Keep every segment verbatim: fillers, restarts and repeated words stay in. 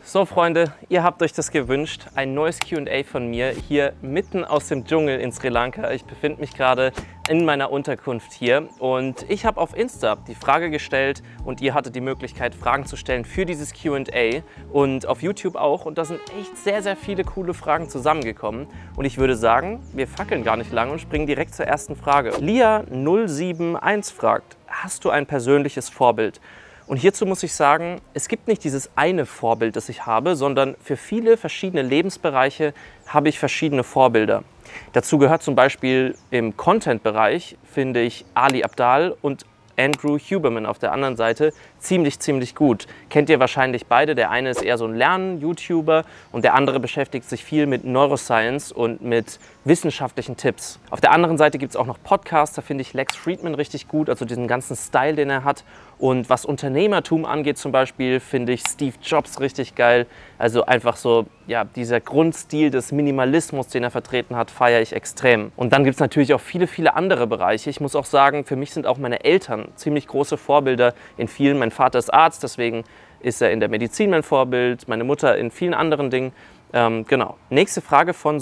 So Freunde, ihr habt euch das gewünscht, ein neues Q und A von mir hier mitten aus dem Dschungel in Sri Lanka. Ich befinde mich gerade in meiner Unterkunft hier und ich habe auf Insta die Frage gestellt und ihr hattet die Möglichkeit, Fragen zu stellen für dieses Q und A und auf YouTube auch, und da sind echt sehr, sehr viele coole Fragen zusammengekommen und ich würde sagen, wir fackeln gar nicht lange und springen direkt zur ersten Frage. Lia null sieben eins fragt: Hast du ein persönliches Vorbild? Und hierzu muss ich sagen, es gibt nicht dieses eine Vorbild, das ich habe, sondern für viele verschiedene Lebensbereiche habe ich verschiedene Vorbilder. Dazu gehört zum Beispiel im Content-Bereich, finde ich Ali Abdaal und Andrew Huberman auf der anderen Seite ziemlich, ziemlich gut. Kennt ihr wahrscheinlich beide. Der eine ist eher so ein Lernen-YouTuber und der andere beschäftigt sich viel mit Neuroscience und mit wissenschaftlichen Tipps. Auf der anderen Seite gibt es auch noch Podcasts, da finde ich Lex Fridman richtig gut, also diesen ganzen Style, den er hat. Und was Unternehmertum angeht zum Beispiel, finde ich Steve Jobs richtig geil. Also einfach so, ja, dieser Grundstil des Minimalismus, den er vertreten hat, feiere ich extrem. Und dann gibt es natürlich auch viele, viele andere Bereiche. Ich muss auch sagen, für mich sind auch meine Eltern ziemlich große Vorbilder in vielen. Mein Vater ist Arzt, deswegen ist er in der Medizin mein Vorbild, meine Mutter in vielen anderen Dingen. Ähm, genau. Nächste Frage von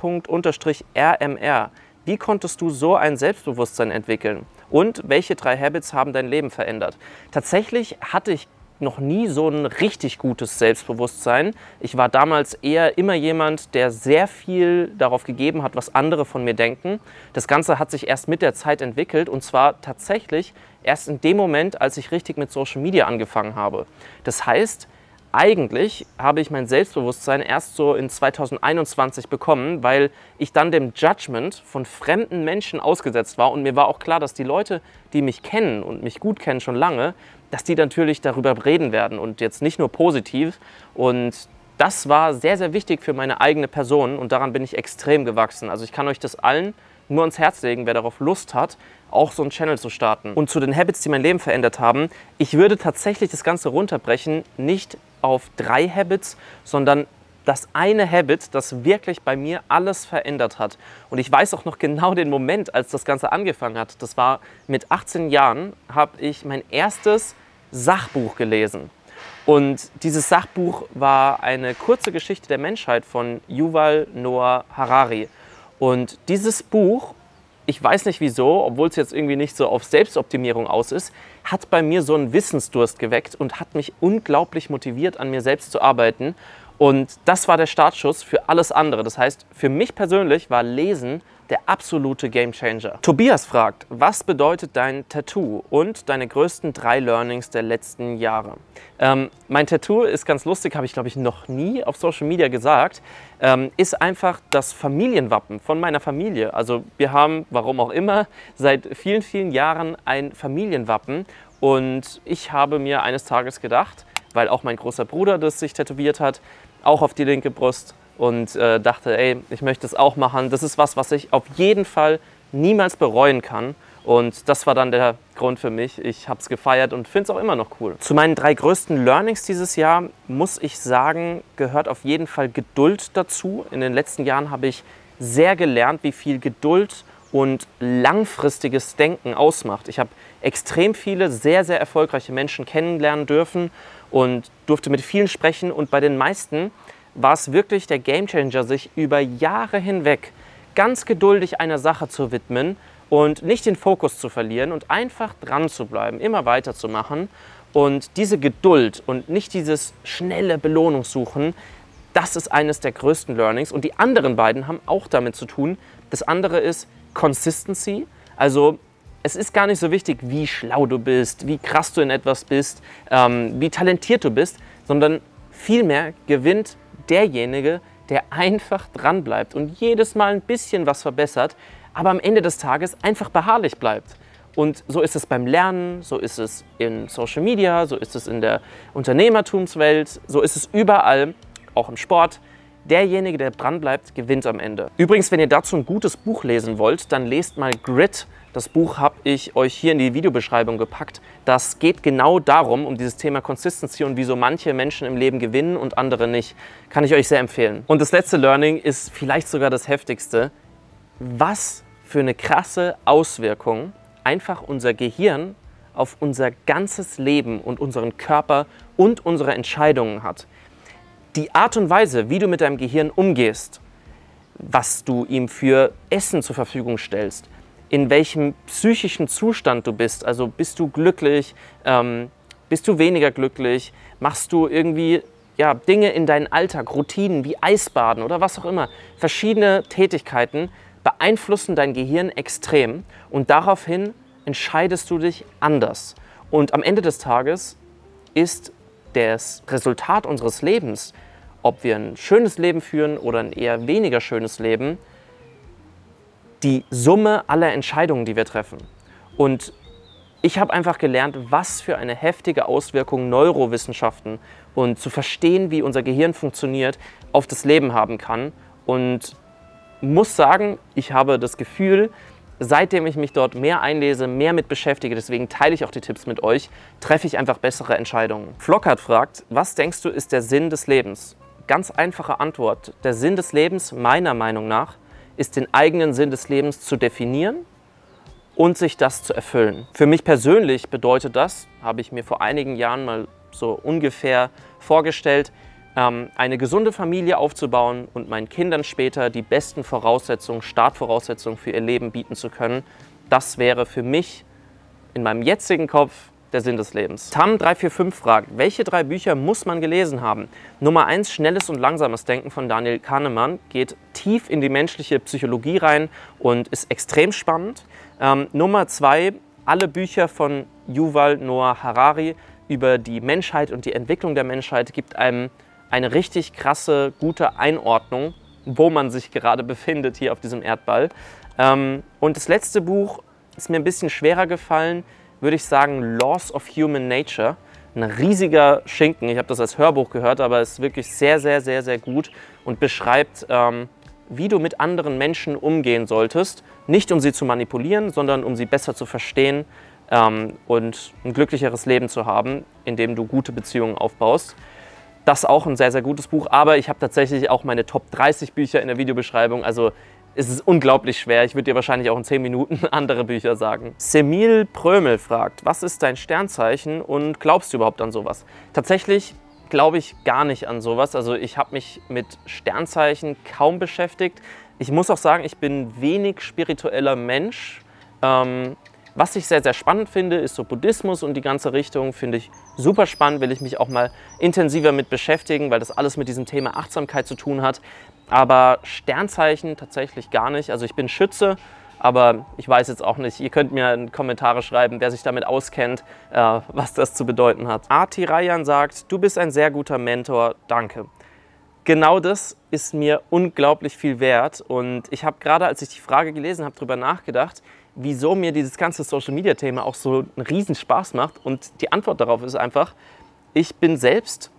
Sophie.R M R. Wie konntest du so ein Selbstbewusstsein entwickeln? Und welche drei Habits haben dein Leben verändert? Tatsächlich hatte ich noch nie so ein richtig gutes Selbstbewusstsein. Ich war damals eher immer jemand, der sehr viel darauf gegeben hat, was andere von mir denken. Das Ganze hat sich erst mit der Zeit entwickelt, und zwar tatsächlich erst in dem Moment, als ich richtig mit Social Media angefangen habe. Das heißt, eigentlich habe ich mein Selbstbewusstsein erst so in zweitausendeinundzwanzig bekommen, weil ich dann dem Judgment von fremden Menschen ausgesetzt war, und mir war auch klar, dass die Leute, die mich kennen und mich gut kennen schon lange, dass die natürlich darüber reden werden und jetzt nicht nur positiv, und das war sehr, sehr wichtig für meine eigene Person und daran bin ich extrem gewachsen. Also ich kann euch das allen nur ans Herz legen, wer darauf Lust hat, auch so einen Channel zu starten. Und zu den Habits, die mein Leben verändert haben, ich würde tatsächlich das Ganze runterbrechen, nicht auf drei Habits, sondern das eine Habit, das wirklich bei mir alles verändert hat. Und ich weiß auch noch genau den Moment, als das Ganze angefangen hat. Das war mit achtzehn Jahren, habe ich mein erstes Sachbuch gelesen. Und dieses Sachbuch war eine kurze Geschichte der Menschheit von Yuval Noah Harari. Und dieses Buch, ich weiß nicht wieso, obwohl es jetzt irgendwie nicht so auf Selbstoptimierung aus ist, hat bei mir so einen Wissensdurst geweckt und hat mich unglaublich motiviert, an mir selbst zu arbeiten. Und das war der Startschuss für alles andere. Das heißt, für mich persönlich war Lesen der absolute Gamechanger. Tobias fragt: Was bedeutet dein Tattoo und deine größten drei Learnings der letzten Jahre? Ähm, mein Tattoo ist ganz lustig, habe ich glaube ich noch nie auf Social Media gesagt, ähm, ist einfach das Familienwappen von meiner Familie. Also wir haben, warum auch immer, seit vielen, vielen Jahren ein Familienwappen, und ich habe mir eines Tages gedacht, weil auch mein großer Bruder das sich tätowiert hat, auch auf die linke Brust, und äh, dachte, ey, ich möchte es auch machen. Das ist was, was ich auf jeden Fall niemals bereuen kann. Und das war dann der Grund für mich. Ich habe es gefeiert und finde es auch immer noch cool. Zu meinen drei größten Learnings dieses Jahr muss ich sagen, gehört auf jeden Fall Geduld dazu. In den letzten Jahren habe ich sehr gelernt, wie viel Geduld und langfristiges Denken ausmacht. Ich habe extrem viele sehr, sehr erfolgreiche Menschen kennenlernen dürfen und durfte mit vielen sprechen, und bei den meisten war es wirklich der Gamechanger, sich über Jahre hinweg ganz geduldig einer Sache zu widmen und nicht den Fokus zu verlieren und einfach dran zu bleiben, immer weiterzumachen. Und diese Geduld und nicht dieses schnelle Belohnungssuchen, das ist eines der größten Learnings. Und die anderen beiden haben auch damit zu tun. Das andere ist Consistency. Also es ist gar nicht so wichtig, wie schlau du bist, wie krass du in etwas bist, ähm, wie talentiert du bist, sondern vielmehr gewinnt derjenige, der einfach dran bleibt und jedes Mal ein bisschen was verbessert, aber am Ende des Tages einfach beharrlich bleibt. Und so ist es beim Lernen, so ist es in Social Media, so ist es in der Unternehmertumswelt, so ist es überall, auch im Sport. Derjenige, der dran bleibt, gewinnt am Ende. Übrigens, wenn ihr dazu ein gutes Buch lesen wollt, dann lest mal Grit. Das Buch habe ich euch hier in die Videobeschreibung gepackt. Das geht genau darum, um dieses Thema Consistency und wieso manche Menschen im Leben gewinnen und andere nicht. Kann ich euch sehr empfehlen. Und das letzte Learning ist vielleicht sogar das heftigste. Was für eine krasse Auswirkung einfach unser Gehirn auf unser ganzes Leben und unseren Körper und unsere Entscheidungen hat. Die Art und Weise, wie du mit deinem Gehirn umgehst, was du ihm für Essen zur Verfügung stellst, in welchem psychischen Zustand du bist, also bist du glücklich, ähm, bist du weniger glücklich, machst du irgendwie ja, Dinge in deinen Alltag, Routinen wie Eisbaden oder was auch immer, verschiedene Tätigkeiten beeinflussen dein Gehirn extrem und daraufhin entscheidest du dich anders. Und am Ende des Tages ist das Resultat unseres Lebens, ob wir ein schönes Leben führen oder ein eher weniger schönes Leben, die Summe aller Entscheidungen, die wir treffen. Und ich habe einfach gelernt, was für eine heftige Auswirkung Neurowissenschaften und zu verstehen, wie unser Gehirn funktioniert, auf das Leben haben kann. Und muss sagen, ich habe das Gefühl, seitdem ich mich dort mehr einlese, mehr mit beschäftige, deswegen teile ich auch die Tipps mit euch, treffe ich einfach bessere Entscheidungen. Flockert fragt, was denkst du ist der Sinn des Lebens? Ganz einfache Antwort. Der Sinn des Lebens, meiner Meinung nach, ist den eigenen Sinn des Lebens zu definieren und sich das zu erfüllen. Für mich persönlich bedeutet das, habe ich mir vor einigen Jahren mal so ungefähr vorgestellt, eine gesunde Familie aufzubauen und meinen Kindern später die besten Voraussetzungen, Startvoraussetzungen für ihr Leben bieten zu können. Das wäre für mich in meinem jetzigen Kopf der Sinn des Lebens. Tam drei vier fünf fragt, welche drei Bücher muss man gelesen haben? Nummer eins, Schnelles und Langsames Denken von Daniel Kahnemann, geht tief in die menschliche Psychologie rein und ist extrem spannend. Ähm, Nummer zwei, alle Bücher von Yuval Noah Harari über die Menschheit und die Entwicklung der Menschheit gibt einem eine richtig krasse, gute Einordnung, wo man sich gerade befindet hier auf diesem Erdball. Ähm, und das letzte Buch ist mir ein bisschen schwerer gefallen, würde ich sagen, Laws of Human Nature. Ein riesiger Schinken, ich habe das als Hörbuch gehört, aber es ist wirklich sehr, sehr, sehr, sehr gut und beschreibt, ähm, wie du mit anderen Menschen umgehen solltest. Nicht um sie zu manipulieren, sondern um sie besser zu verstehen ähm, und ein glücklicheres Leben zu haben, indem du gute Beziehungen aufbaust. Das ist auch ein sehr, sehr gutes Buch, aber ich habe tatsächlich auch meine Top dreißig Bücher in der Videobeschreibung, also es ist unglaublich schwer. Ich würde dir wahrscheinlich auch in zehn Minuten andere Bücher sagen. Semil Prömel fragt, was ist dein Sternzeichen und glaubst du überhaupt an sowas? Tatsächlich glaube ich gar nicht an sowas, also ich habe mich mit Sternzeichen kaum beschäftigt. Ich muss auch sagen, ich bin wenig spiritueller Mensch. Ähm, Was ich sehr, sehr spannend finde, ist so Buddhismus und die ganze Richtung, finde ich super spannend, will ich mich auch mal intensiver mit beschäftigen, weil das alles mit diesem Thema Achtsamkeit zu tun hat. Aber Sternzeichen tatsächlich gar nicht. Also ich bin Schütze, aber ich weiß jetzt auch nicht. Ihr könnt mir in Kommentare schreiben, wer sich damit auskennt, äh, was das zu bedeuten hat. Arti Rayan sagt, du bist ein sehr guter Mentor, danke. Genau das ist mir unglaublich viel wert und ich habe gerade, als ich die Frage gelesen habe, darüber nachgedacht, wieso mir dieses ganze Social-Media-Thema auch so einen riesen Spaß macht. Und die Antwort darauf ist einfach, ich bin selbst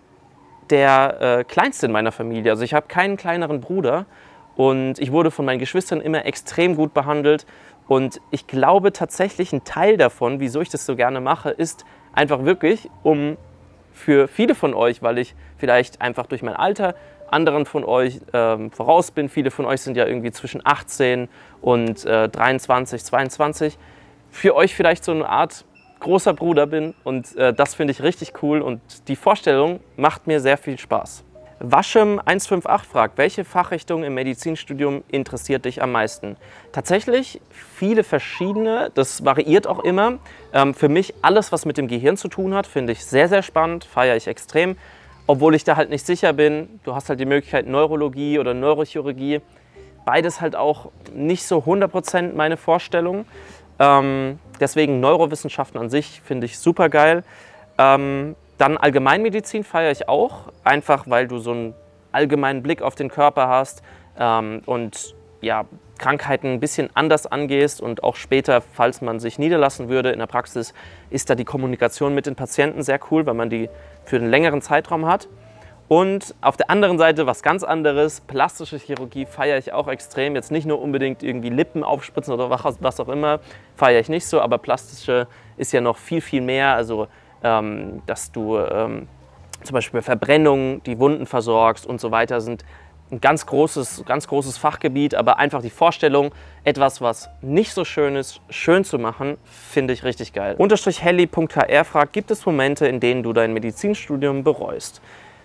der äh, Kleinste in meiner Familie. Also ich habe keinen kleineren Bruder und ich wurde von meinen Geschwistern immer extrem gut behandelt. Und ich glaube tatsächlich, ein Teil davon, wieso ich das so gerne mache, ist einfach wirklich, um für viele von euch, weil ich vielleicht einfach durch mein Alter anderen von euch ähm, voraus bin. Viele von euch sind ja irgendwie zwischen achtzehn und äh, dreiundzwanzig, zweiundzwanzig. Für euch vielleicht so eine Art großer Bruder bin und äh, das finde ich richtig cool und die Vorstellung macht mir sehr viel Spaß. Waschem eins fünf acht fragt, welche Fachrichtung im Medizinstudium interessiert dich am meisten? Tatsächlich viele verschiedene, das variiert auch immer. Ähm, für mich alles, was mit dem Gehirn zu tun hat, finde ich sehr, sehr spannend, feiere ich extrem. Obwohl ich da halt nicht sicher bin, du hast halt die Möglichkeit Neurologie oder Neurochirurgie. Beides halt auch nicht so hundert Prozent meine Vorstellung. Ähm, deswegen Neurowissenschaften an sich finde ich super geil. Ähm, dann Allgemeinmedizin feiere ich auch, einfach weil du so einen allgemeinen Blick auf den Körper hast ähm, und ja, Krankheiten ein bisschen anders angehst und auch später, falls man sich niederlassen würde in der Praxis, ist da die Kommunikation mit den Patienten sehr cool, weil man die für einen längeren Zeitraum hat. Und auf der anderen Seite was ganz anderes, plastische Chirurgie feiere ich auch extrem. Jetzt nicht nur unbedingt irgendwie Lippen aufspritzen oder was auch immer, feiere ich nicht so, aber plastische ist ja noch viel, viel mehr. Also, ähm, dass du ähm, zum Beispiel bei Verbrennungen die Wunden versorgst und so weiter, sind ein ganz großes, ganz großes Fachgebiet, aber einfach die Vorstellung, etwas, was nicht so schön ist, schön zu machen, finde ich richtig geil. Unterstrich Helly.hr fragt, gibt es Momente, in denen du dein Medizinstudium bereust?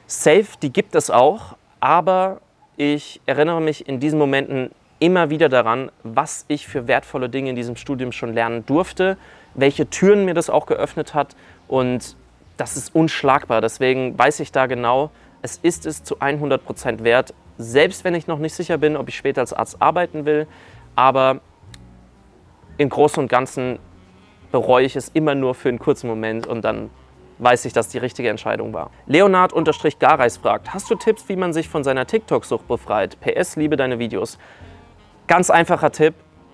Safe, die gibt es auch, aber ich erinnere mich in diesen Momenten immer wieder daran, was ich für wertvolle Dinge in diesem Studium schon lernen durfte, welche Türen mir das auch geöffnet hat, und das ist unschlagbar. Deswegen weiß ich da genau, es ist es zu hundert Prozent wert, selbst wenn ich noch nicht sicher bin, ob ich später als Arzt arbeiten will, aber im Großen und Ganzen bereue ich es immer nur für einen kurzen Moment und dann weiß ich, dass die richtige Entscheidung war. Leonard-Gareis fragt, hast du Tipps, wie man sich von seiner TikTok-Sucht befreit? P S, liebe deine Videos. Ganz einfacher Tipp,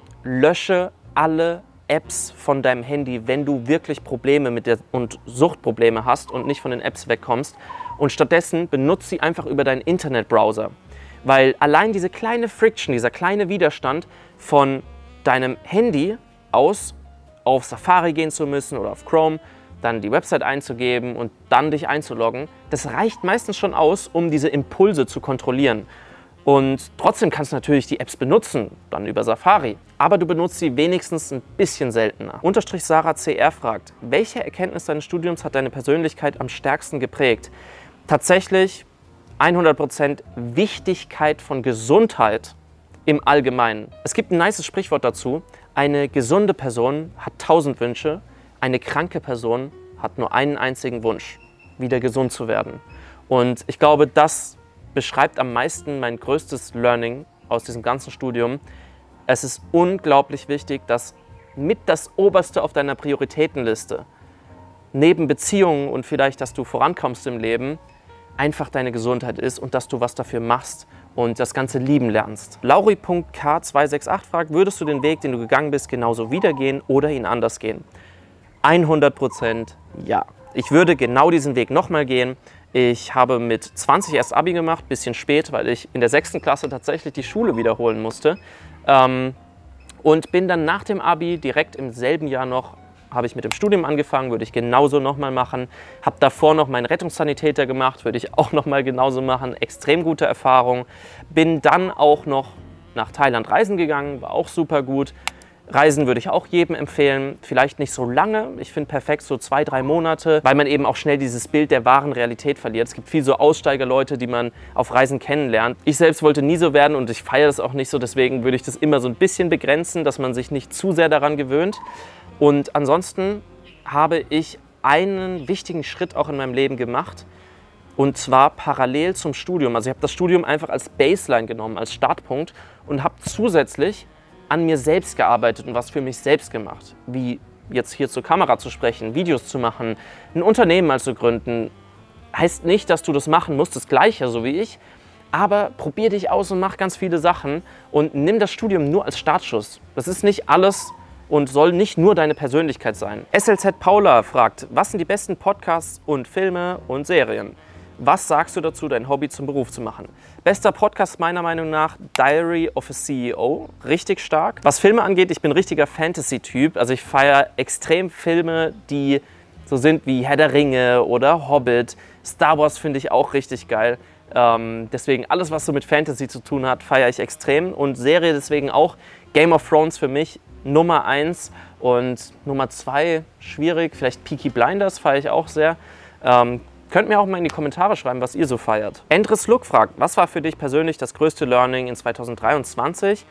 lösche alle Apps von deinem Handy, wenn du wirklich Probleme mit der und Suchtprobleme hast und nicht von den Apps wegkommst. Und stattdessen benutze sie einfach über deinen Internetbrowser. Weil allein diese kleine Friction, dieser kleine Widerstand von deinem Handy aus auf Safari gehen zu müssen oder auf Chrome, dann die Website einzugeben und dann dich einzuloggen, das reicht meistens schon aus, um diese Impulse zu kontrollieren. Und trotzdem kannst du natürlich die Apps benutzen, dann über Safari. Aber du benutzt sie wenigstens ein bisschen seltener. Unterstrich Sarah C R fragt, welche Erkenntnis deines Studiums hat deine Persönlichkeit am stärksten geprägt? Tatsächlich hundert Prozent Wichtigkeit von Gesundheit im Allgemeinen. Es gibt ein nices Sprichwort dazu. Eine gesunde Person hat tausend Wünsche, eine kranke Person hat nur einen einzigen Wunsch, wieder gesund zu werden. Und ich glaube, das beschreibt am meisten mein größtes Learning aus diesem ganzen Studium. Es ist unglaublich wichtig, dass mit das Oberste auf deiner Prioritätenliste, neben Beziehungen und vielleicht, dass du vorankommst im Leben, einfach deine Gesundheit ist und dass du was dafür machst und das Ganze lieben lernst. Lauri Punkt K zwei sechs acht fragt, würdest du den Weg, den du gegangen bist, genauso wieder gehen oder ihn anders gehen? hundert Prozent ja. Ich würde genau diesen Weg nochmal gehen. Ich habe mit zwanzig erst Abi gemacht, bisschen spät, weil ich in der sechsten Klasse tatsächlich die Schule wiederholen musste. Ähm, und bin dann nach dem Abi direkt im selben Jahr noch, habe ich mit dem Studium angefangen, würde ich genauso nochmal machen. Habe davor noch meinen Rettungssanitäter gemacht, würde ich auch nochmal genauso machen. Extrem gute Erfahrung. Bin dann auch noch nach Thailand reisen gegangen, war auch super gut. Reisen würde ich auch jedem empfehlen, vielleicht nicht so lange, ich finde perfekt so zwei, drei Monate, weil man eben auch schnell dieses Bild der wahren Realität verliert. Es gibt viel so Aussteigerleute, die man auf Reisen kennenlernt. Ich selbst wollte nie so werden und ich feiere das auch nicht so, deswegen würde ich das immer so ein bisschen begrenzen, dass man sich nicht zu sehr daran gewöhnt. Und ansonsten habe ich einen wichtigen Schritt auch in meinem Leben gemacht, und zwar parallel zum Studium. Also ich habe das Studium einfach als Baseline genommen, als Startpunkt, und habe zusätzlich an mir selbst gearbeitet und was für mich selbst gemacht. Wie jetzt hier zur Kamera zu sprechen, Videos zu machen, ein Unternehmen mal zu gründen. Heißt nicht, dass du das machen musst, das Gleiche, so wie ich, aber probier dich aus und mach ganz viele Sachen und nimm das Studium nur als Startschuss. Das ist nicht alles und soll nicht nur deine Persönlichkeit sein. S L Z Paula fragt, was sind die besten Podcasts und Filme und Serien? Was sagst du dazu, dein Hobby zum Beruf zu machen? Bester Podcast meiner Meinung nach, Diary of a C E O. Richtig stark. Was Filme angeht, ich bin ein richtiger Fantasy-Typ. Also ich feiere extrem Filme, die so sind wie Herr der Ringe oder Hobbit. Star Wars finde ich auch richtig geil. Ähm, deswegen alles, was so mit Fantasy zu tun hat, feiere ich extrem. Und Serie deswegen auch Game of Thrones für mich Nummer eins. Und Nummer zwei, schwierig, vielleicht Peaky Blinders feiere ich auch sehr. Ähm, Könnt mir auch mal in die Kommentare schreiben, was ihr so feiert. Endres Look fragt, was war für dich persönlich das größte Learning in zweitausenddreiundzwanzig?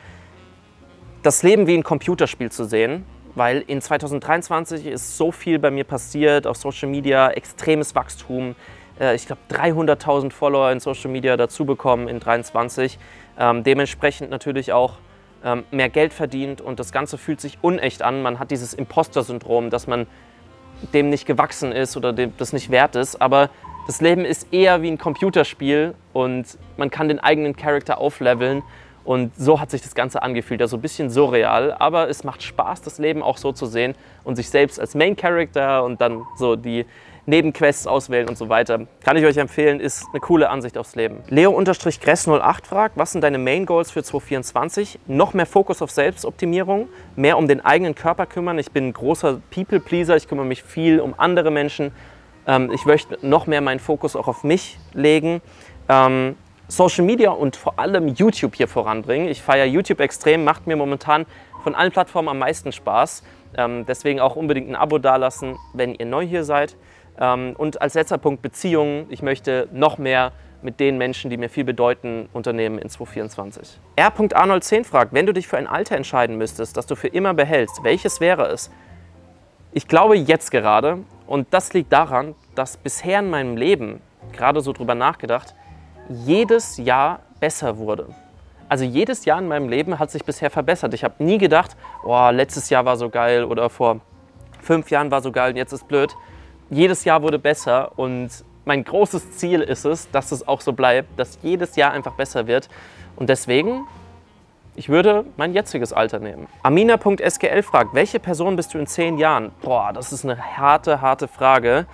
Das Leben wie ein Computerspiel zu sehen, weil in zweitausenddreiundzwanzig ist so viel bei mir passiert, auf Social Media, extremes Wachstum. Ich glaube, dreihunderttausend Follower in Social Media dazu bekommen in zweitausenddreiundzwanzig. Ähm, dementsprechend natürlich auch ähm, mehr Geld verdient und das Ganze fühlt sich unecht an. Man hat dieses Imposter-Syndrom, dass man dem nicht gewachsen ist oder dem das nicht wert ist, aber das Leben ist eher wie ein Computerspiel und man kann den eigenen Charakter aufleveln und so hat sich das Ganze angefühlt, also ein bisschen surreal, aber es macht Spaß, das Leben auch so zu sehen und sich selbst als Main Character und dann so die Nebenquests auswählen und so weiter. Kann ich euch empfehlen, ist eine coole Ansicht aufs Leben. Leo-Gress null acht fragt, was sind deine Main Goals für zweitausendvierundzwanzig? Noch mehr Fokus auf Selbstoptimierung, mehr um den eigenen Körper kümmern. Ich bin ein großer People-Pleaser, ich kümmere mich viel um andere Menschen. Ähm, ich möchte noch mehr meinen Fokus auch auf mich legen. Ähm, Social Media und vor allem YouTube hier voranbringen. Ich feiere YouTube extrem, macht mir momentan von allen Plattformen am meisten Spaß. Ähm, deswegen auch unbedingt ein Abo dalassen, wenn ihr neu hier seid. Ähm, und als letzter Punkt Beziehungen. Ich möchte noch mehr mit den Menschen, die mir viel bedeuten, unternehmen in zwanzig vierundzwanzig. R. Arnold zehn fragt, wenn du dich für ein Alter entscheiden müsstest, das du für immer behältst, welches wäre es? Ich glaube jetzt gerade, und das liegt daran, dass bisher in meinem Leben, gerade so drüber nachgedacht, jedes Jahr besser wurde. Also jedes Jahr in meinem Leben hat sich bisher verbessert. Ich habe nie gedacht, oh, letztes Jahr war so geil oder vor fünf Jahren war so geil und jetzt ist blöd. Jedes Jahr wurde besser und mein großes Ziel ist es, dass es auch so bleibt, dass jedes Jahr einfach besser wird. Und deswegen, ich würde mein jetziges Alter nehmen. Amina Punkt S G L fragt, welche Person bist du in zehn Jahren? Boah, das ist eine harte, harte Frage.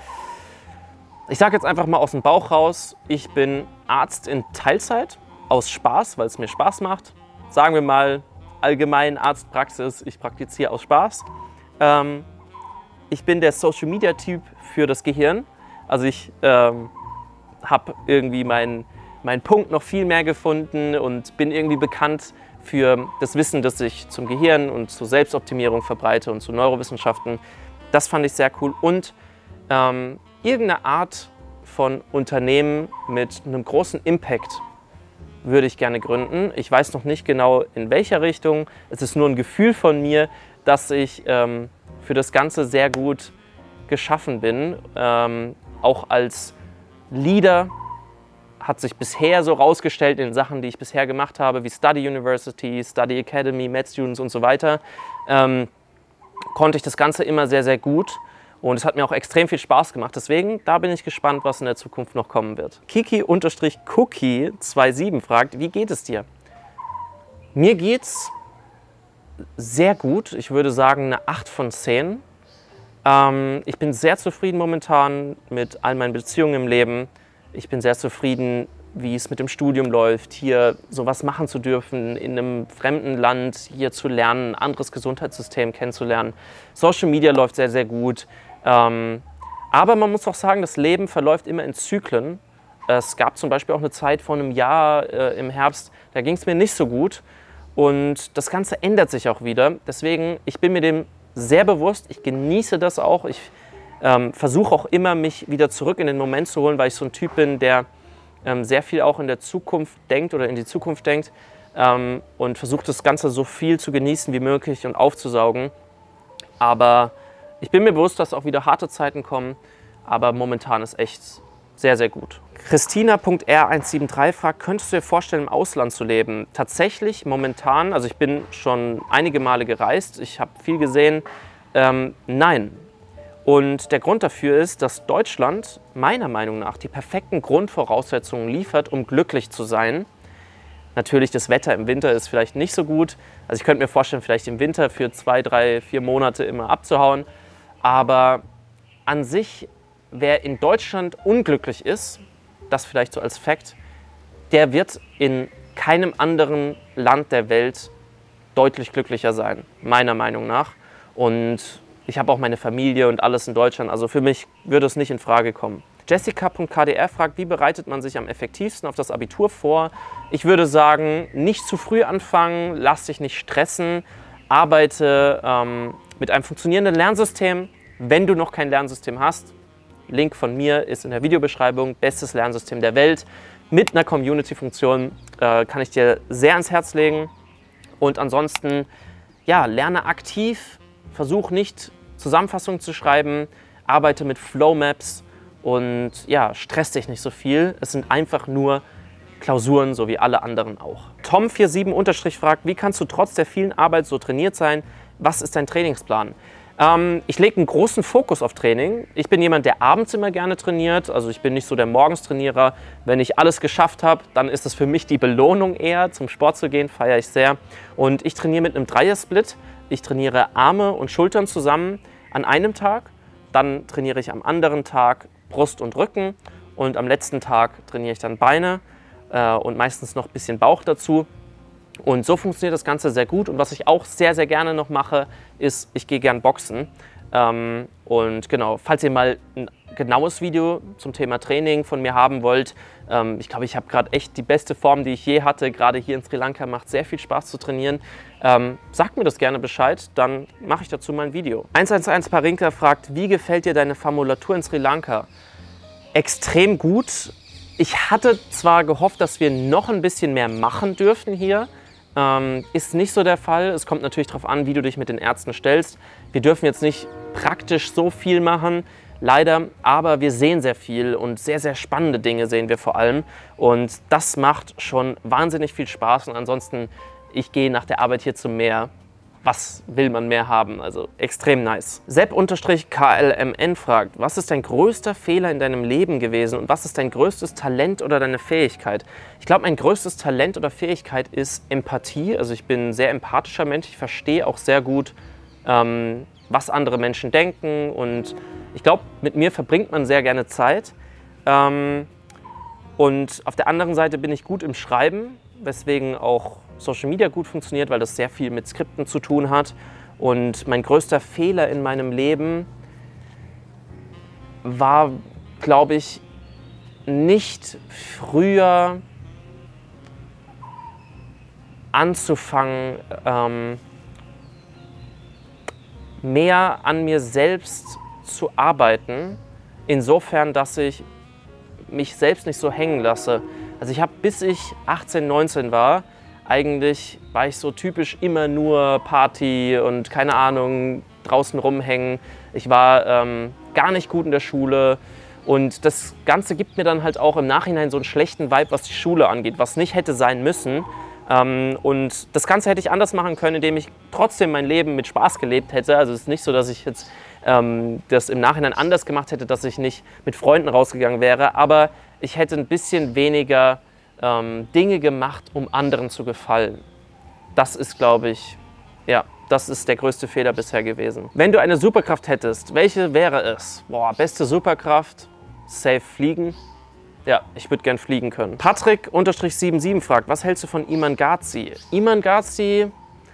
Ich sage jetzt einfach mal aus dem Bauch raus, ich bin Arzt in Teilzeit, aus Spaß, weil es mir Spaß macht. Sagen wir mal allgemein Arztpraxis, ich praktiziere aus Spaß. Ähm, ich bin der Social-Media-Typ für das Gehirn. Also ich ähm, habe irgendwie meinen mein Punkt noch viel mehr gefunden und bin irgendwie bekannt für das Wissen, das ich zum Gehirn und zur Selbstoptimierung verbreite und zu Neurowissenschaften. Das fand ich sehr cool. Und ähm, irgendeine Art von Unternehmen mit einem großen Impact würde ich gerne gründen. Ich weiß noch nicht genau, in welcher Richtung. Es ist nur ein Gefühl von mir, dass ich ähm, für das Ganze sehr gut geschaffen bin. Ähm, auch als Leader hat sich bisher so rausgestellt in Sachen, die ich bisher gemacht habe, wie Study University, Study Academy, Med Students und so weiter, ähm, konnte ich das Ganze immer sehr, sehr gut. Und es hat mir auch extrem viel Spaß gemacht. Deswegen, da bin ich gespannt, was in der Zukunft noch kommen wird. Kiki-Cookie siebenundzwanzig fragt, wie geht es dir? Mir geht's sehr gut. Ich würde sagen eine acht von zehn. Ähm, ich bin sehr zufrieden momentan mit all meinen Beziehungen im Leben. Ich bin sehr zufrieden, wie es mit dem Studium läuft, hier sowas machen zu dürfen, in einem fremden Land hier zu lernen, ein anderes Gesundheitssystem kennenzulernen. Social Media läuft sehr, sehr gut. Ähm, aber man muss auch sagen, das Leben verläuft immer in Zyklen. Es gab zum Beispiel auch eine Zeit vor einem Jahr äh, im Herbst, da ging es mir nicht so gut. Und das Ganze ändert sich auch wieder. Deswegen, ich bin mir dem sehr bewusst, ich genieße das auch. Ich ähm, versuche auch immer, mich wieder zurück in den Moment zu holen, weil ich so ein Typ bin, der ähm, sehr viel auch in der Zukunft denkt oder in die Zukunft denkt ähm, und versucht das Ganze so viel zu genießen wie möglich und aufzusaugen. Aber ich bin mir bewusst, dass auch wieder harte Zeiten kommen, aber momentan ist echt sehr, sehr gut. Christina Punkt R eins sieben drei fragt, könntest du dir vorstellen, im Ausland zu leben? Tatsächlich momentan, also ich bin schon einige Male gereist, ich habe viel gesehen, ähm, nein. Und der Grund dafür ist, dass Deutschland meiner Meinung nach die perfekten Grundvoraussetzungen liefert, um glücklich zu sein. Natürlich, das Wetter im Winter ist vielleicht nicht so gut. Also ich könnte mir vorstellen, vielleicht im Winter für zwei, drei, vier Monate immer abzuhauen. Aber an sich, wer in Deutschland unglücklich ist, das vielleicht so als Fakt, der wird in keinem anderen Land der Welt deutlich glücklicher sein, meiner Meinung nach. Und ich habe auch meine Familie und alles in Deutschland, also für mich würde es nicht in Frage kommen. Jessica Punkt K D R fragt, wie bereitet man sich am effektivsten auf das Abitur vor? Ich würde sagen, nicht zu früh anfangen, lass dich nicht stressen, arbeite ähm, mit einem funktionierenden Lernsystem. Wenn du noch kein Lernsystem hast, Link von mir ist in der Videobeschreibung, bestes Lernsystem der Welt. Mit einer Community-Funktion äh, kann ich dir sehr ans Herz legen. Und ansonsten, ja, lerne aktiv, versuch nicht Zusammenfassungen zu schreiben, arbeite mit Flowmaps und ja, stress dich nicht so viel. Es sind einfach nur Klausuren, so wie alle anderen auch. Tom siebenundvierzig fragt, wie kannst du trotz der vielen Arbeit so trainiert sein? Was ist dein Trainingsplan? Ähm, ich lege einen großen Fokus auf Training. Ich bin jemand, der abends immer gerne trainiert. Also ich bin nicht so der Morgenstrainierer. Wenn ich alles geschafft habe, dann ist es für mich die Belohnung eher, zum Sport zu gehen, feiere ich sehr. Und ich trainiere mit einem Dreier-Split. Ich trainiere Arme und Schultern zusammen an einem Tag. Dann trainiere ich am anderen Tag Brust und Rücken. Und am letzten Tag trainiere ich dann Beine äh, und meistens noch ein bisschen Bauch dazu. Und so funktioniert das Ganze sehr gut. Und was ich auch sehr, sehr gerne noch mache, ist, ich gehe gern boxen. Ähm, und genau, falls ihr mal ein genaues Video zum Thema Training von mir haben wollt, ähm, ich glaube, ich habe gerade echt die beste Form, die ich je hatte. Gerade hier in Sri Lanka macht sehr viel Spaß zu trainieren. Ähm, sagt mir das gerne Bescheid, dann mache ich dazu mal ein Video. eins eins eins Parinka fragt, wie gefällt dir deine Formulatur in Sri Lanka? Extrem gut. Ich hatte zwar gehofft, dass wir noch ein bisschen mehr machen dürften hier. Ähm, ist nicht so der Fall. Es kommt natürlich darauf an, wie du dich mit den Ärzten stellst. Wir dürfen jetzt nicht praktisch so viel machen, leider, aber wir sehen sehr viel und sehr, sehr spannende Dinge sehen wir vor allem. Und das macht schon wahnsinnig viel Spaß. Und ansonsten, ich gehe nach der Arbeit hier zum Meer. Was will man mehr haben? Also extrem nice. Sepp-K L M N fragt, was ist dein größter Fehler in deinem Leben gewesen und was ist dein größtes Talent oder deine Fähigkeit? Ich glaube, mein größtes Talent oder Fähigkeit ist Empathie. Also ich bin ein sehr empathischer Mensch. Ich verstehe auch sehr gut, ähm, was andere Menschen denken und ich glaube, mit mir verbringt man sehr gerne Zeit. Ähm, und auf der anderen Seite bin ich gut im Schreiben, weswegen auch Social Media gut funktioniert, weil das sehr viel mit Skripten zu tun hat. Und mein größter Fehler in meinem Leben war, glaube ich, nicht früher anzufangen, ähm, mehr an mir selbst zu arbeiten, insofern, dass ich mich selbst nicht so hängen lasse. Also ich habe, bis ich achtzehn, neunzehn war, eigentlich war ich so typisch immer nur Party und keine Ahnung, draußen rumhängen. Ich war ähm, gar nicht gut in der Schule und das Ganze gibt mir dann halt auch im Nachhinein so einen schlechten Vibe, was die Schule angeht, was nicht hätte sein müssen. Ähm, und das Ganze hätte ich anders machen können, indem ich trotzdem mein Leben mit Spaß gelebt hätte. Also es ist nicht so, dass ich jetzt ähm, das im Nachhinein anders gemacht hätte, dass ich nicht mit Freunden rausgegangen wäre, aber ich hätte ein bisschen weniger ähm, Dinge gemacht, um anderen zu gefallen. Das ist, glaube ich, ja, das ist der größte Fehler bisher gewesen. Wenn du eine Superkraft hättest, welche wäre es? Boah, beste Superkraft, safe fliegen. Ja, ich würde gern fliegen können. Patrick sieben sieben fragt, was hältst du von Iman Gadzhi? Iman Gadzhi,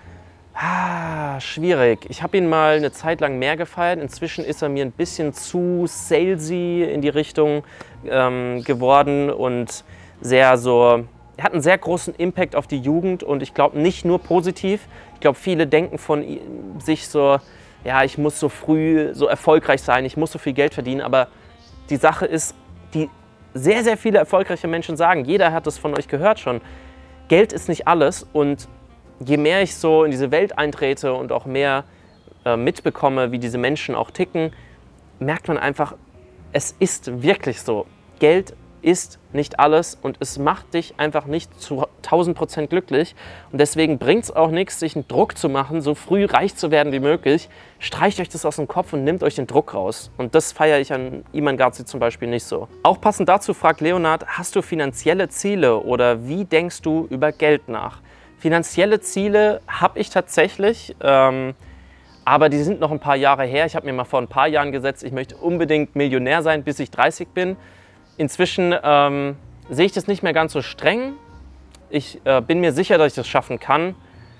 ah, schwierig. Ich habe ihn mal eine Zeit lang mehr gefeiert. Inzwischen ist er mir ein bisschen zu salesy in die Richtung ähm, geworden und sehr so, er hat einen sehr großen Impact auf die Jugend und ich glaube nicht nur positiv. Ich glaube, viele denken von sich so, ja, ich muss so früh so erfolgreich sein, ich muss so viel Geld verdienen, aber die Sache ist, die sehr, sehr viele erfolgreiche Menschen sagen, jeder hat es von euch gehört schon, Geld ist nicht alles und je mehr ich so in diese Welt eintrete und auch mehr äh, mitbekomme, wie diese Menschen auch ticken, merkt man einfach, es ist wirklich so. Geld ist nicht alles und es macht dich einfach nicht zu tausend Prozent glücklich. Und deswegen bringt es auch nichts, sich einen Druck zu machen, so früh reich zu werden wie möglich. Streicht euch das aus dem Kopf und nehmt euch den Druck raus. Und das feiere ich an Iman Gadzhi zum Beispiel nicht so. Auch passend dazu fragt Leonard, hast du finanzielle Ziele oder wie denkst du über Geld nach? Finanzielle Ziele habe ich tatsächlich, ähm, aber die sind noch ein paar Jahre her. Ich habe mir mal vor ein paar Jahren gesetzt, ich möchte unbedingt Millionär sein, bis ich dreißig bin. Inzwischen ähm, sehe ich das nicht mehr ganz so streng. Ich äh, bin mir sicher, dass ich das schaffen kann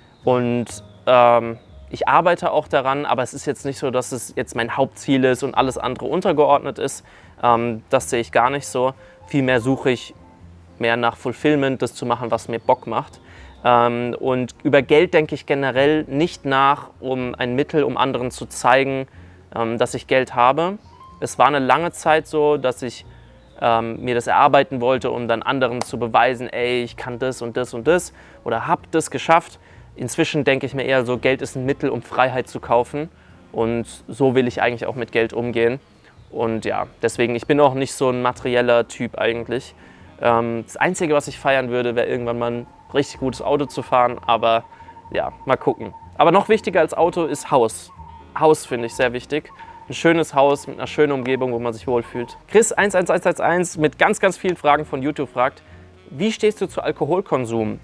und ähm, ich arbeite auch daran, aber es ist jetzt nicht so, dass es jetzt mein Hauptziel ist und alles andere untergeordnet ist. Ähm, das sehe ich gar nicht so. Vielmehr suche ich mehr nach Fulfillment, das zu machen, was mir Bock macht. Ähm, und über Geld denke ich generell nicht nach, um ein Mittel, um anderen zu zeigen, ähm, dass ich Geld habe. Es war eine lange Zeit so, dass ich ähm, mir das erarbeiten wollte, um dann anderen zu beweisen, ey, ich kann das und das und das oder habe das geschafft. Inzwischen denke ich mir eher so, Geld ist ein Mittel, um Freiheit zu kaufen und so will ich eigentlich auch mit Geld umgehen. Und ja, deswegen, ich bin auch nicht so ein materieller Typ eigentlich. Ähm, das Einzige, was ich feiern würde, wäre irgendwann mal ein richtig gutes Auto zu fahren, aber ja, mal gucken. Aber noch wichtiger als Auto ist Haus. Haus finde ich sehr wichtig. Ein schönes Haus mit einer schönen Umgebung, wo man sich wohlfühlt. Chris eins eins eins eins eins mit ganz, ganz vielen Fragen von YouTube fragt, wie stehst du zu Alkoholkonsum?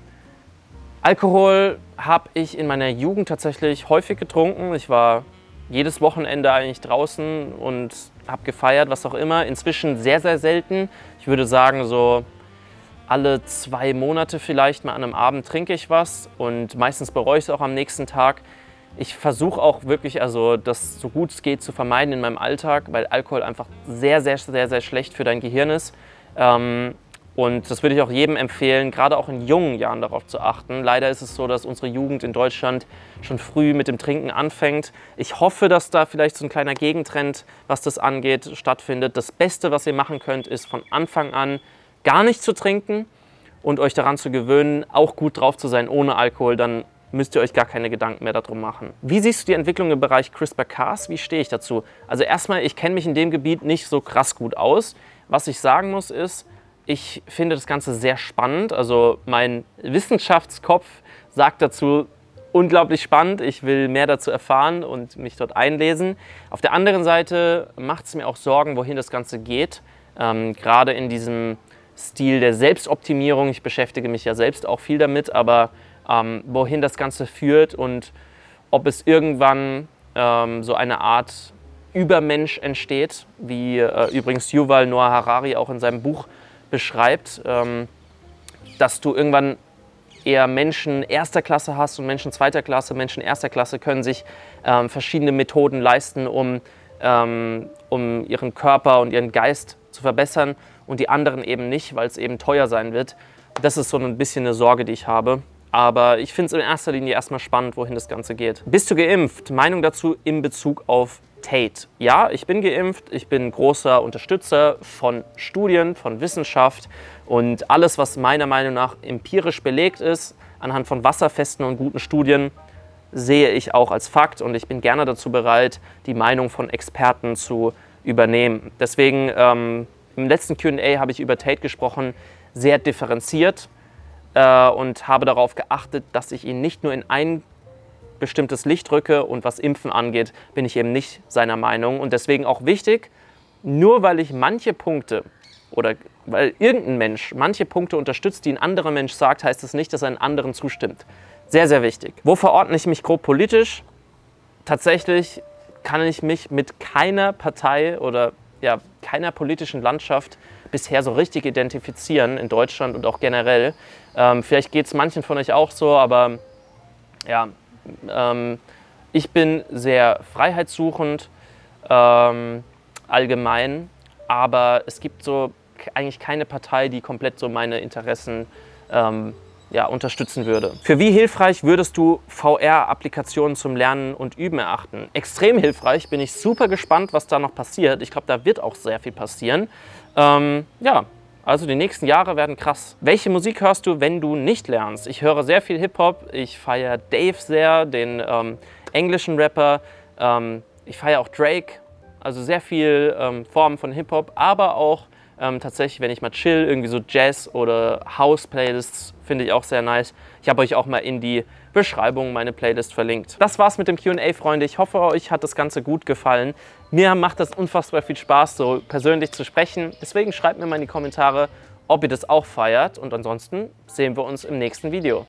Alkohol habe ich in meiner Jugend tatsächlich häufig getrunken. Ich war jedes Wochenende eigentlich draußen und habe gefeiert, was auch immer. Inzwischen sehr, sehr selten. Ich würde sagen, so alle zwei Monate vielleicht mal an einem Abend trinke ich was und meistens bereue ich es auch am nächsten Tag. Ich versuche auch wirklich, also das so gut es geht zu vermeiden in meinem Alltag, weil Alkohol einfach sehr, sehr, sehr, sehr schlecht für dein Gehirn ist. Ähm, und das würde ich auch jedem empfehlen, gerade auch in jungen Jahren darauf zu achten. Leider ist es so, dass unsere Jugend in Deutschland schon früh mit dem Trinken anfängt. Ich hoffe, dass da vielleicht so ein kleiner Gegentrend, was das angeht, stattfindet. Das Beste, was ihr machen könnt, ist von Anfang an gar nicht zu trinken und euch daran zu gewöhnen, auch gut drauf zu sein ohne Alkohol. Dann müsst ihr euch gar keine Gedanken mehr darum machen. Wie siehst du die Entwicklung im Bereich CRISPR-Cas? Wie stehe ich dazu? Also erstmal, ich kenne mich in dem Gebiet nicht so krass gut aus. Was ich sagen muss ist, ich finde das Ganze sehr spannend. Also mein Wissenschaftskopf sagt dazu, unglaublich spannend. Ich will mehr dazu erfahren und mich dort einlesen. Auf der anderen Seite macht es mir auch Sorgen, wohin das Ganze geht. Ähm, gerade in diesem Stil der Selbstoptimierung. Ich beschäftige mich ja selbst auch viel damit, aber Ähm, wohin das Ganze führt und ob es irgendwann ähm, so eine Art Übermensch entsteht, wie äh, übrigens Yuval Noah Harari auch in seinem Buch beschreibt, ähm, dass du irgendwann eher Menschen erster Klasse hast und Menschen zweiter Klasse. Menschen erster Klasse können sich ähm, verschiedene Methoden leisten, um, ähm, um ihren Körper und ihren Geist zu verbessern und die anderen eben nicht, weil es eben teuer sein wird. Das ist so ein bisschen eine Sorge, die ich habe. Aber ich finde es in erster Linie erstmal spannend, wohin das Ganze geht. Bist du geimpft? Meinung dazu in Bezug auf Tate. Ja, ich bin geimpft. Ich bin großer Unterstützer von Studien, von Wissenschaft und alles, was meiner Meinung nach empirisch belegt ist, anhand von wasserfesten und guten Studien, sehe ich auch als Fakt und ich bin gerne dazu bereit, die Meinung von Experten zu übernehmen. Deswegen ähm, im letzten Q und A habe ich über Tate gesprochen, sehr differenziert. Und habe darauf geachtet, dass ich ihn nicht nur in ein bestimmtes Licht rücke und was Impfen angeht, bin ich eben nicht seiner Meinung. Und deswegen auch wichtig, nur weil ich manche Punkte oder weil irgendein Mensch manche Punkte unterstützt, die ein anderer Mensch sagt, heißt das nicht, dass er einen anderen zustimmt. Sehr, sehr wichtig. Wo verordne ich mich grob politisch? Tatsächlich kann ich mich mit keiner Partei oder ja, keiner politischen Landschaft bisher so richtig identifizieren in Deutschland und auch generell. Ähm, vielleicht geht es manchen von euch auch so, aber ja, ähm, ich bin sehr freiheitssuchend ähm, allgemein, aber es gibt so eigentlich keine Partei, die komplett so meine Interessen ähm, ja, unterstützen würde. Für wie hilfreich würdest du V R-Applikationen zum Lernen und Üben erachten? Extrem hilfreich, bin ich super gespannt, was da noch passiert. Ich glaube, da wird auch sehr viel passieren. Ähm, ja, also die nächsten Jahre werden krass. Welche Musik hörst du, wenn du nicht lernst? Ich höre sehr viel Hip-Hop, ich feiere Dave sehr, den ähm, englischen Rapper. Ähm, ich feiere auch Drake, also sehr viel ähm, Formen von Hip-Hop, aber auch Ähm, tatsächlich, wenn ich mal chill, irgendwie so Jazz- oder House-Playlists finde ich auch sehr nice. Ich habe euch auch mal in die Beschreibung meine Playlist verlinkt. Das war's mit dem Q und A, Freunde. Ich hoffe, euch hat das Ganze gut gefallen. Mir macht das unfassbar viel Spaß, so persönlich zu sprechen. Deswegen schreibt mir mal in die Kommentare, ob ihr das auch feiert. Und ansonsten sehen wir uns im nächsten Video.